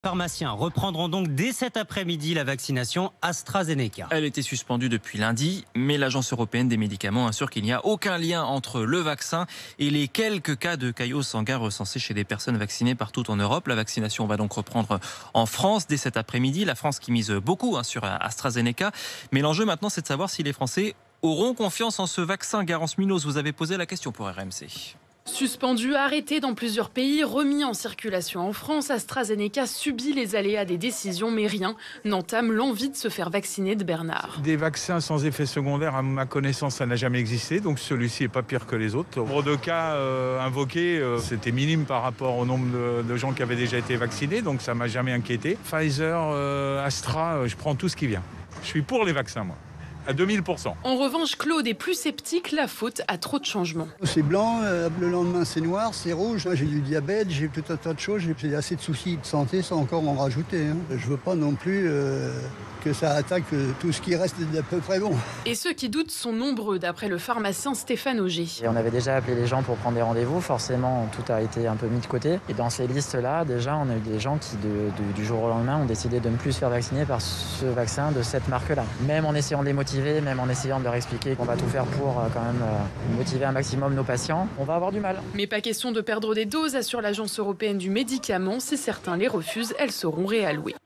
Pharmaciens reprendront donc dès cet après-midi la vaccination AstraZeneca. Elle était suspendue depuis lundi, mais l'Agence européenne des médicaments assure qu'il n'y a aucun lien entre le vaccin et les quelques cas de caillots sanguins recensés chez des personnes vaccinées partout en Europe. La vaccination va donc reprendre en France dès cet après-midi. La France qui mise beaucoup sur AstraZeneca. Mais l'enjeu maintenant, c'est de savoir si les Français auront confiance en ce vaccin. Garance Munoz, vous avez posé la question pour RMC. Suspendu, arrêté dans plusieurs pays, remis en circulation en France, AstraZeneca subit les aléas des décisions, mais rien n'entame l'envie de se faire vacciner de Bernard. Des vaccins sans effet secondaire, à ma connaissance, ça n'a jamais existé, donc celui-ci n'est pas pire que les autres. Le nombre de cas invoqués, c'était minime par rapport au nombre de gens qui avaient déjà été vaccinés, donc ça ne m'a jamais inquiété. Pfizer, Astra, je prends tout ce qui vient. Je suis pour les vaccins, moi. À 2000%. En revanche, Claude est plus sceptique, la faute à trop de changements. C'est blanc, le lendemain c'est noir, c'est rouge. J'ai du diabète, j'ai tout un tas de choses, j'ai assez de soucis de santé sans encore en rajouter. Je veux pas non plus que ça attaque tout ce qui reste d'à peu près bon. Et ceux qui doutent sont nombreux, d'après le pharmacien Stéphane Auger. Et on avait déjà appelé les gens pour prendre des rendez-vous, forcément tout a été un peu mis de côté. Et dans ces listes-là, déjà on a eu des gens qui du jour au lendemain ont décidé de ne plus se faire vacciner par ce vaccin de cette marque-là. Même en essayant de les motiver, même en essayant de leur expliquer qu'on va tout faire pour quand même motiver un maximum nos patients, on va avoir du mal. Mais pas question de perdre des doses, assure l'Agence européenne du médicament. Si certains les refusent, elles seront réallouées.